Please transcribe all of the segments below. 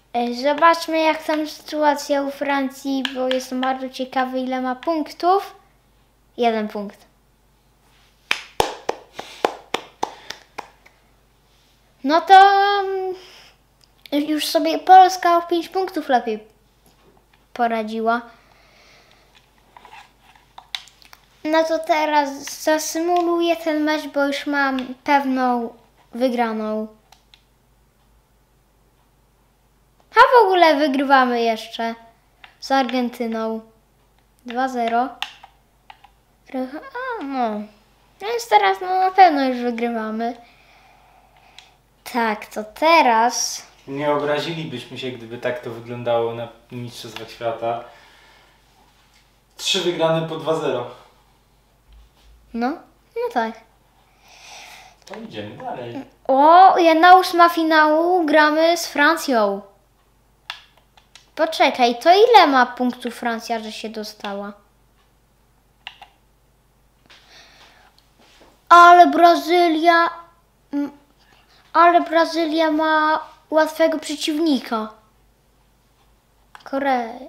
Zobaczmy, jak tam sytuacja u Francji, bo jestem bardzo ciekawy, ile ma punktów. 1 punkt. No to już sobie Polska o 5 punktów lepiej poradziła. No to teraz zasymuluję ten mecz, bo już mam pewną wygraną. A w ogóle wygrywamy jeszcze z Argentyną. 2-0. No. Więc teraz na pewno już wygrywamy. Tak, to teraz... Nie obrazilibyśmy się, gdyby tak to wyglądało na Mistrzostwach Świata. 3 wygrane po 2-0. No tak. To idziemy dalej. O, 1/8 finału gramy z Francją. Poczekaj, to ile ma punktów Francja, że się dostała? Ale Brazylia ma łatwego przeciwnika. Koreę.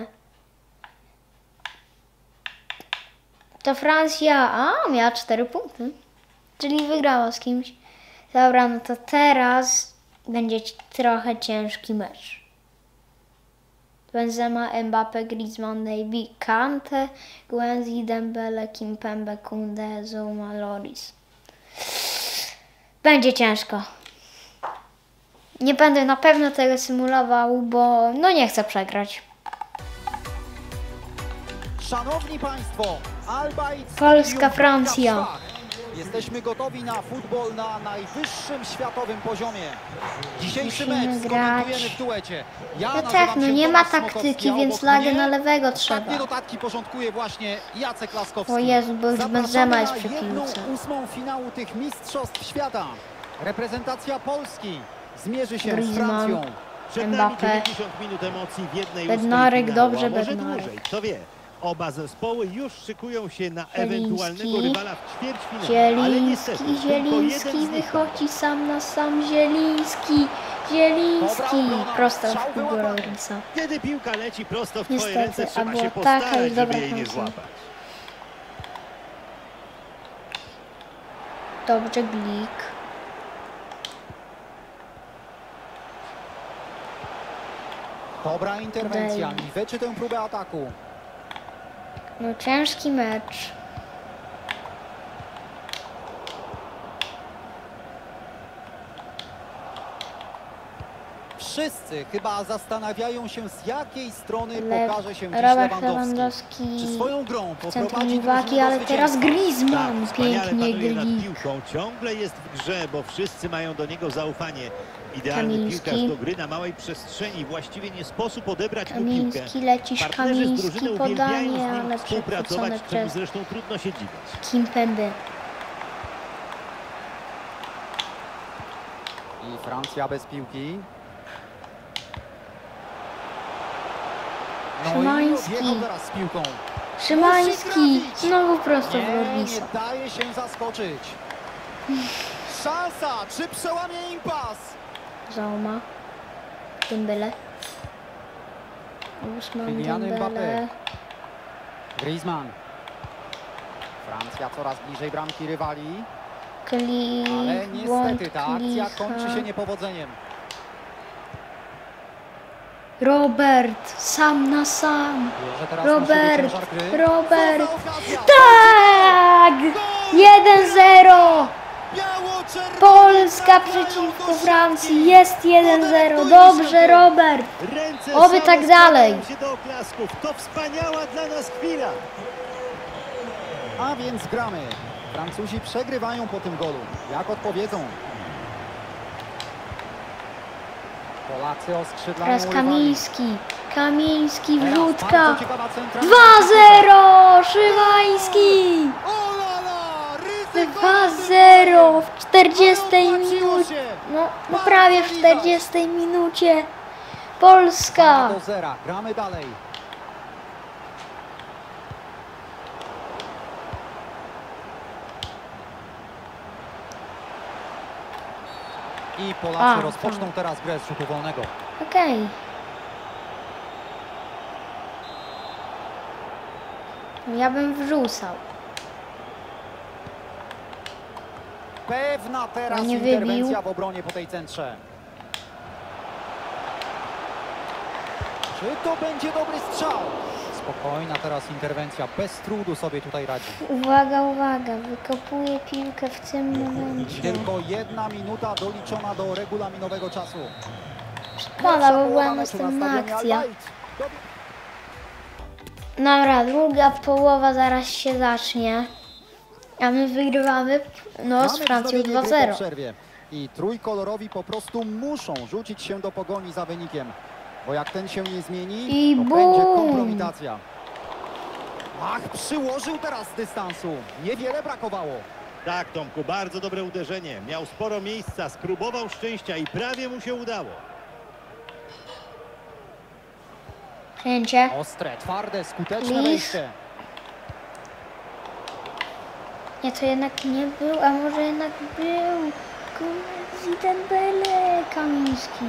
To Francja, miała 4 punkty. Czyli wygrała z kimś. Dobra, no to teraz będzie trochę ciężki mecz. Benzema, Mbappé, Griezmann, Navy, Kante, Guendouzi, Dembele, Kimpembe, Koundé, Zouma, Lloris. Będzie ciężko. Nie będę na pewno tego symulował, bo nie chcę przegrać. Szanowni Państwo, Alba i Polska, Francja. Jesteśmy gotowi na futbol na najwyższym światowym poziomie. Dzisiejszy Musimy mecz grać. skomentujemy w duecie. Ja No nazywam tak, się nie ma Tomasz taktyki, Smokowski, więc obok flagę mnie na lewego ostatnie trzeba. dodatki porządkuje właśnie Jacek Laskowski. O Jezu, bo już Zapraszamy Benzema jest na przy jedną piłce. 8. finału tych mistrzostw świata. Reprezentacja Polski zmierzy się z Griezmann, Francją. Przed nami Mbappé. 90 minut emocji w jednej Bednarek, ósmej finału, dobrze, a może Bednarek. dłużej, kto wie. Oba zespoły już szykują się na Zieliński. ewentualnego rywala w ćwierćfinale, ale niestety tylko jeden Zieliński z nich wychodzi sam na sam. Zieliński, prosto w Hugo Llorisa. Kiedy piłka leci prosto w Niestety, twoje ręce, a trzeba była się taka postarać, już dobra żeby jej nie szansa. złapać. Dobrze, Glik. Dobra interwencja, Dej. niweczy tę próbę ataku. No ciężki mecz. Wszyscy chyba zastanawiają się, z jakiej strony pokaże się dziś Robert Lewandowski. Lewandowski Czy swoją grą centrum poprowadzi uwagi, drużynę do ale teraz zwycięstwa? Griezmann Wspaniale pięknie panuje nad Glik. piłką, ciągle jest w grze, bo wszyscy mają do niego zaufanie. Idealny Kamiński. piłkarz do gry na małej przestrzeni, właściwie nie sposób odebrać mu piłkę. Kamiński, lecisz Partnerzy z drużyny Kamiński, uwielbiają podanie, z nim ale współpracować, przechwycone czemu przez zresztą trudno się dziwić. Kimpembe. I Francja bez piłki. No Szymański. i odjechał teraz z piłką. Szymański, znowu prosto w Nie Llorisa. daje się zaskoczyć. Szansa, czy przełamie impas? Zouma. Dembele. Usman Kylian Dembele. Mbappé. Griezmann. Francja coraz bliżej bramki rywali, ale niestety ta akcja kończy się niepowodzeniem. Robert, sam na sam. Bierze teraz na siebie ciężar gry. Robert. Co za okazja! Tak! 1-0. Biało-czerwony Polska trafiają przeciwko do Francji. siatki. Jest 1-0. Dobrze, Robert. Ręce Oby tak same dalej. składają się do oklasków. To wspaniała dla nas chwila. A więc gramy. Francuzi przegrywają po tym golu. Jak odpowiedzą? Polacy oskrzydlają Teraz rywali. Kamiński, Teraz wrzutka. bardzo ciekawa centralna 2-0. Szymański. O la la, ryzyko 2-0 w 40 Ale minucie. opłaciło się. No prawie w 40 minucie. Polska. 2-0. Gramy dalej. I Polacy rozpoczną teraz grę z rzutu wolnego. Okej. Ja bym wrzucał. Pewna teraz nie interwencja wybił. w obronie po tej centrze. Czy to będzie dobry strzał? Spokojna teraz interwencja, bez trudu sobie tutaj radzi. Uwaga, uwaga, wykopuje piłkę w tym momencie. Tylko 1 minuta doliczona do regulaminowego czasu. Szkoda, bo była Połowa meczu następna na stadionie akcja. Al-Bayt. Dobra, druga połowa zaraz się zacznie. A my wygrywamy Mamy z Francją wznowienie gry po 2-0. przerwie. I trójkolorowi po prostu muszą rzucić się do pogoni za wynikiem. Bo jak ten się nie zmieni, I to bum! będzie kompromitacja. Ach, przyłożył teraz z dystansu. Niewiele brakowało. Tak, Tomku, bardzo dobre uderzenie. Miał sporo miejsca, spróbował szczęścia i prawie mu się udało. Przyjęcie. Ostre, twarde, skuteczne Lis. wejście. Nie, to jednak nie był, a może jednak był. Zidenbele Kamiński.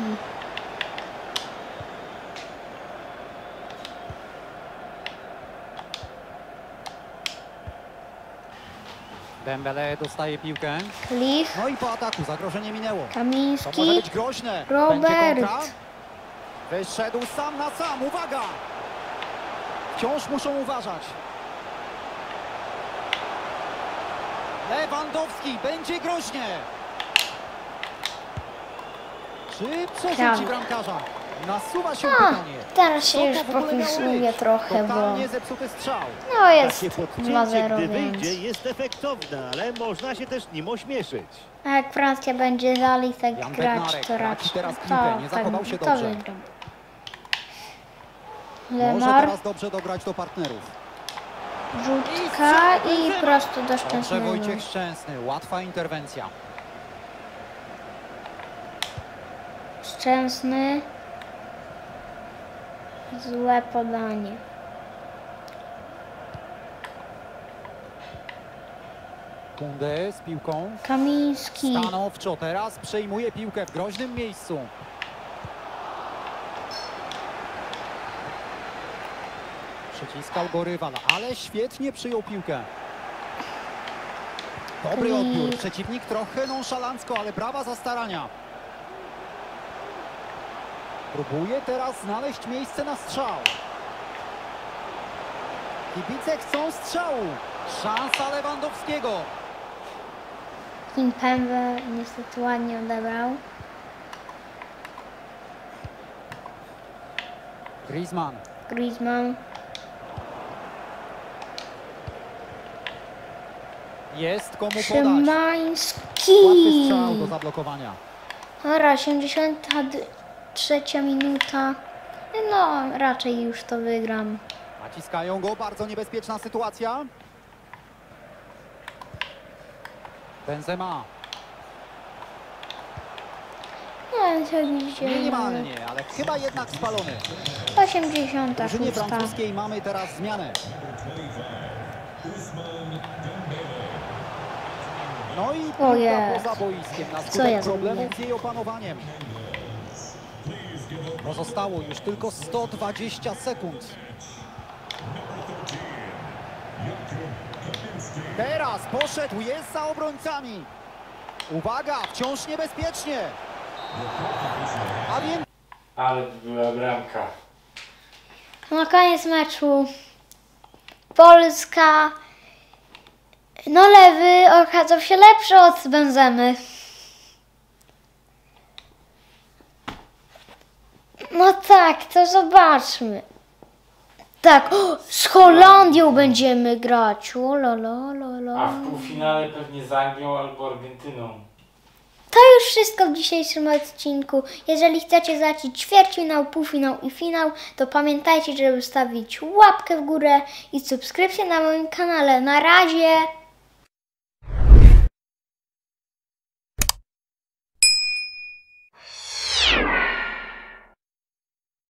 Dembele dostaje piłkę. Klich, No i po ataku zagrożenie minęło. To może Kamiński, być groźne. Robert. Będzie kontra. Wyszedł sam na sam. Uwaga! Wciąż muszą uważać. Lewandowski. Będzie groźnie. Czy przerzuci Prawie. bramkarza? Nasuwa się A, pytanie. teraz się Co już to w ogóle miało popisuję być? trochę, bo Totalnie zepsuty strzał. no jest Takie podcięcie, 2-0, gdy więc wyjdzie, jest efektowne, ale można się też nim ośmieszyć. a jak Francja będzie dalej tak Jan grać, Bednarek to traci raczej teraz piłkę, nie zachował się to dobrze. wygram. Może Lemar, teraz dobrze dobrać do partnerów. rzutka i prosto do Dobrze, Szczęsnego. Wojciech Szczęsny. Łatwa interwencja. Szczęsny. Złe podanie. Kunde z piłką. Kamiński. Stanowczo teraz przejmuje piłkę w groźnym miejscu. Przyciskał go rywal, ale świetnie przyjął piłkę. Dobry odbiór. Przeciwnik trochę nonszalancko, ale brawa za starania. Próbuje teraz znaleźć miejsce na strzał. Kibice chcą strzału. Szansa Lewandowskiego. Kimpembe niestety ładnie odebrał. Griezmann. Griezmann. Jest komu podać. Szymański. Łatwy strzał do zablokowania. Dobra, 83 minuta. No, raczej już to wygram. Naciskają go, bardzo niebezpieczna sytuacja. Benzema. No, więc jak widzicie, Minimalnie, ale chyba jednak spalony. 86. W drużynie francuskiej mamy teraz zmianę. No i piłka Ojej. poza boiskiem na Co ja skutek problemów zrobiłem? z jej opanowaniem. Pozostało już tylko 120 sekund. Teraz poszedł, jest za obrońcami. Uwaga, wciąż niebezpiecznie. A więc Ale była bramka. Na koniec meczu Polska, no lewy okazał się lepszy od Benzemy. No tak, to zobaczmy. Tak, o, z Holandią będziemy grać. O, la, la, la, la. A w półfinale pewnie z Anglią albo Argentyną. To już wszystko w dzisiejszym odcinku. Jeżeli chcecie zobaczyć ćwierćfinał, półfinał i finał, to pamiętajcie, żeby stawić łapkę w górę i subskrypcję na moim kanale. Na razie!